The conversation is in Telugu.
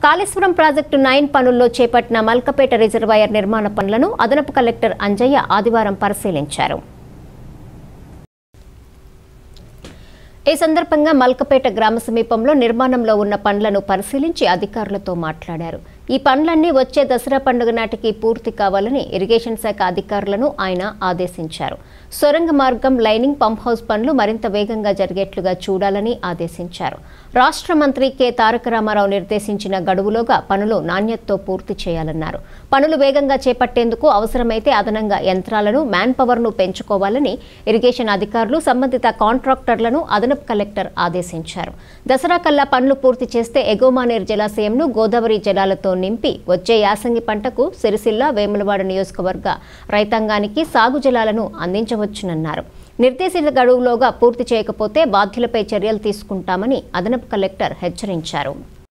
కాళేశ్వరం ప్రాజెక్టు 9 పనుల్లో చేపట్టిన మల్కపేట రిజర్వాయర్ నిర్మాణ పనులను అదనపు కలెక్టర్ అంజయ్య ఆదివారం పరిశీలించారు. ఈ సందర్భంగా మల్కపేట గ్రామ సమీపంలో నిర్మాణంలో ఉన్న పనులను పరిశీలించి అధికారులతో మాట్లాడారు. ఈ పనులన్నీ వచ్చే దసరా పండుగ నాటికి పూర్తి కావాలని ఇరిగేషన్ శాఖ అధికారులను ఆయన ఆదేశించారు. సొరంగ మార్గం, లైనింగ్, పంప్ హౌస్ పనులు మరింత వేగంగా జరిగేట్లుగా చూడాలని ఆదేశించారు. రాష్ట్ర మంత్రి కె తారక రామారావు నిర్దేశించిన గడువులోగా పనులు నాణ్యతతో పూర్తి చేయాలన్నారు. పనులు వేగంగా చేపట్టేందుకు అవసరమైతే అదనంగా యంత్రాలను, మ్యాన్ పవర్ను పెంచుకోవాలని ఇరిగేషన్ అధికారులు, సంబంధిత కాంట్రాక్టర్లను అదనపు కలెక్టర్ ఆదేశించారు. దసరా కల్లా పనులు పూర్తి చేస్తే ఎగువమానేరు జలాశయంను గోదావరి జలాలతో నింపి వచ్చే యాసంగి పంటకు సిరిసిల్ల, వేములవాడ నియోజకవర్గ రైతాంగానికి సాగు జలాలను అందించవచ్చునన్నారు. నిర్దేశిత గడువులోగా పూర్తి చేయకపోతే బాధ్యులపై చర్యలు తీసుకుంటామని అదనపు కలెక్టర్ హెచ్చరించారు.